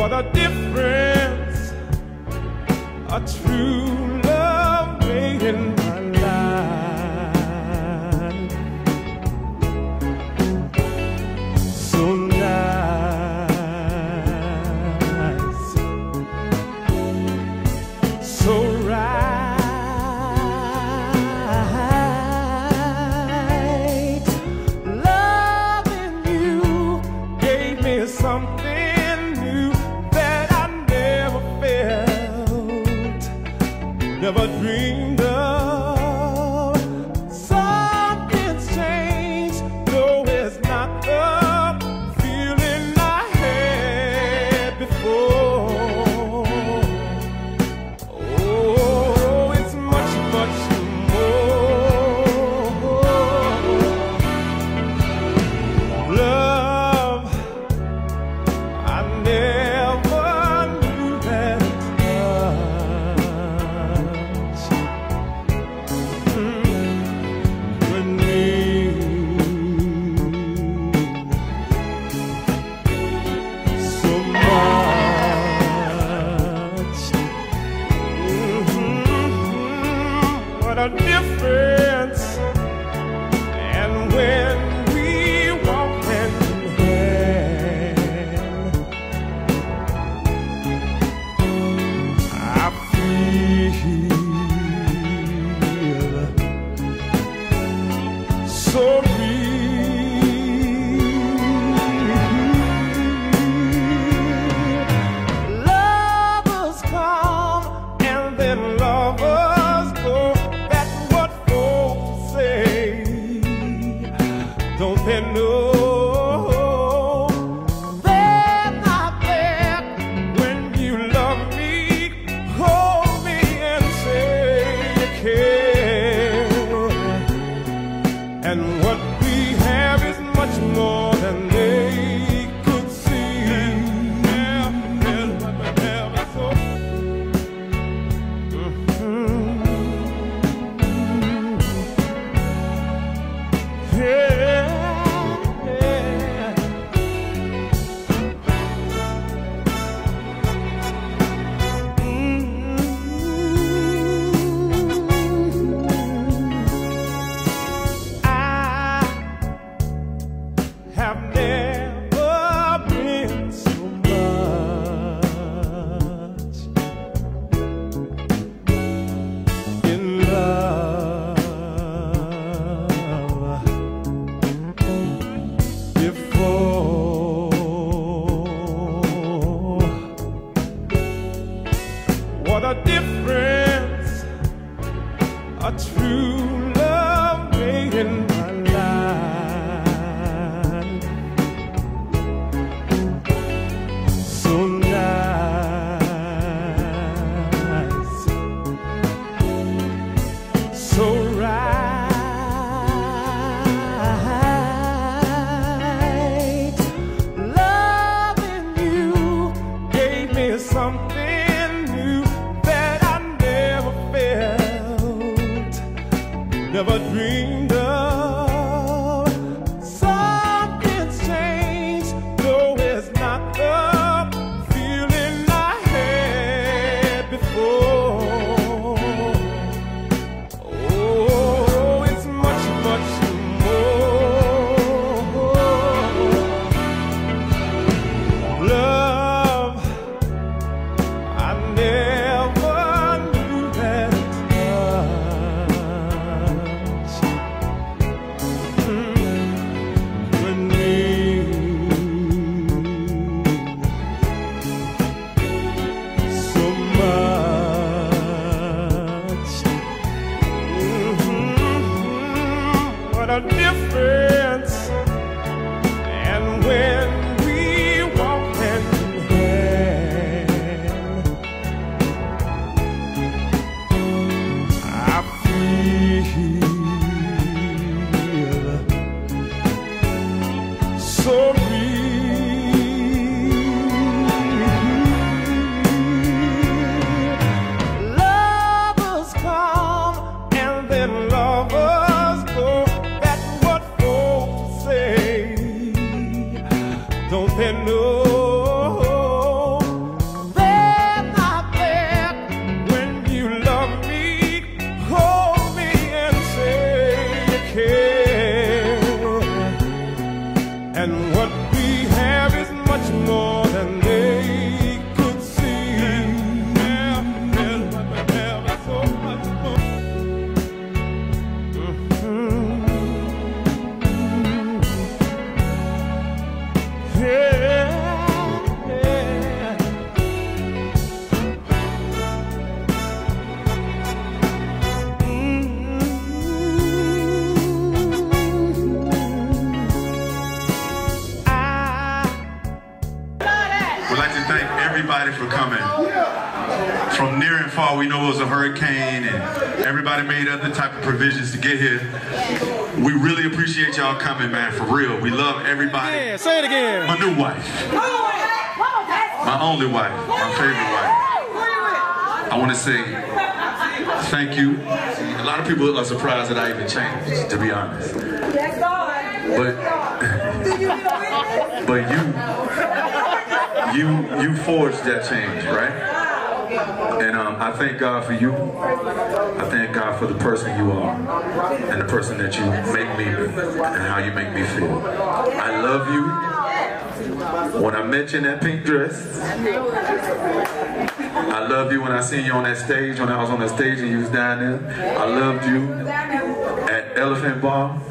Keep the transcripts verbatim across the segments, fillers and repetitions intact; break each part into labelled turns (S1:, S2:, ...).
S1: What a difference a true love made in my life. So nice, so right. Loving you gave me something new that I never felt, never dreamed of. Something's changed, though it's not the feeling I had before. Oh, it's much, much more. Love, I never knew that touch would mean so much. Mhm. What a difference! And when we walk hand in hand, I feel so real. Lovers come and then lovers go. That's what folks say. Don't they know? They're not there when you love me, hold me and say you care. And what we have is much more than they could see. I have never been so much in love before. What a difference a true love made in my life. So nice, so right. Loving you gave me something new that I
S2: We'd like to thank everybody for coming. From near and far, we know it was a hurricane and everybody made other type of provisions to get here. We really appreciate y'all coming, man, for real. We love everybody.
S1: Yeah, say it again.
S2: My new wife. My only wife. My favorite wife. I want to say thank you. A lot of people are surprised that I even changed, to be honest. But, but you, you, you forged that change, right? And um, I thank God for you. I thank God for the person you are and the person that you make me and how you make me feel. I love you. When I met you in that pink dress, I loved you when I seen you on that stage, when I was on that stage and you was down there. I loved you at Elephant Bar.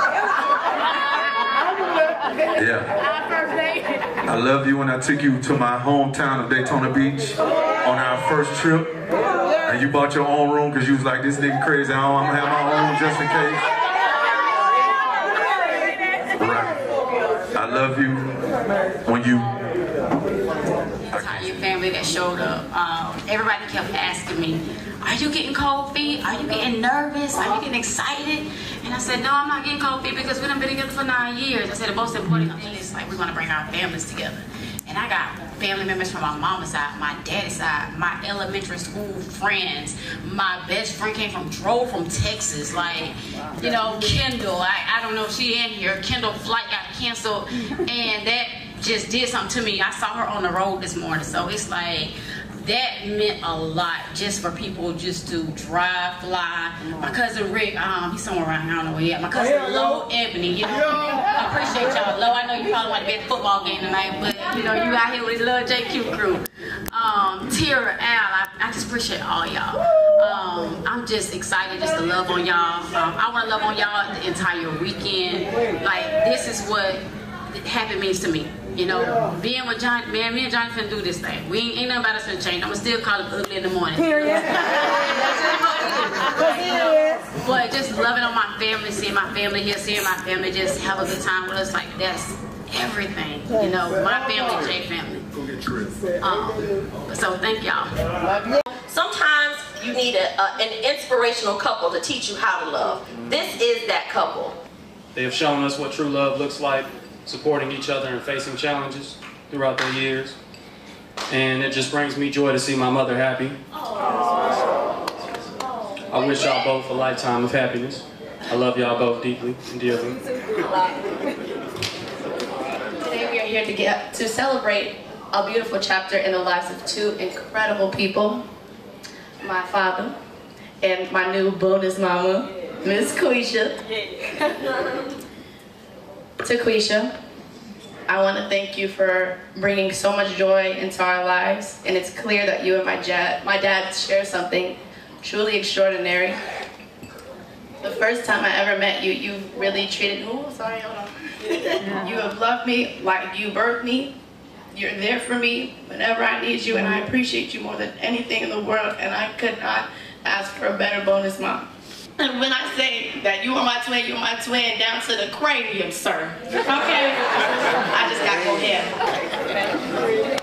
S2: Yeah. I love you when I took you to my hometown of Daytona Beach on our first trip. And you bought your own room because you was like, this nigga crazy, I'm gonna have my own room just in case. Right. I love you when you...
S3: Entire family that showed up. Um, everybody kept asking me, are you getting cold feet? Are you getting nervous? Are you getting excited? And I said, no, I'm not getting cold feet because we done been together for nine years. I said, the most important thing is like, we want to bring our families together. And I got family members from my mama's side, my daddy's side, my elementary school friends. My best friend came from, drove from Texas. Like, you know, Kendall, I, I don't know if she in here. Kendall flight got canceled. And that just did something to me. I saw her on the road this morning. So it's like, that meant a lot just for people just to drive, fly. My cousin Rick, um, he's somewhere around here, I don't know where he at. My cousin Lo Ebony, you know, I appreciate y'all. Lo, I know you probably want to be at the football game tonight, but you know, you out here with his little J Q crew. Um, Tira, Al, I, I just appreciate all y'all. Um, I'm just excited just to love on y'all. Um, I want to love on y'all the entire weekend. Like, this is what happy means to me. You know, being with John, man, me and Johnny finna do this thing. We ain't, ain't nothing about us finna change. I'ma still call him ugly in the morning. Period. But just loving on my family, seeing my family here, seeing my family just have a good time with us, like that's everything. You know, my family, J family. Um, so thank y'all.
S4: Sometimes you need a, a, an inspirational couple to teach you how to love. This is that couple.
S5: They have shown us what true love looks like, supporting each other and facing challenges throughout their years. And it just brings me joy to see my mother happy. I wish y'all both a lifetime of happiness. I love y'all both deeply and dearly.
S6: Today we are here to get to celebrate a beautiful chapter in the lives of two incredible people. My father and my new bonus mama, Miss Quisha. To Quisha, I want to thank you for bringing so much joy into our lives, and it's clear that you and my dad, my dad share something truly extraordinary. The first time I ever met you, you really treated, oh, sorry, hold on. You have loved me like you birthed me. You're there for me whenever I need you, and I appreciate you more than anything in the world, and I could not ask for a better bonus mom. And when I say that you are my twin, you're my twin down to the cranium, sir. Okay? I just got to go ahead.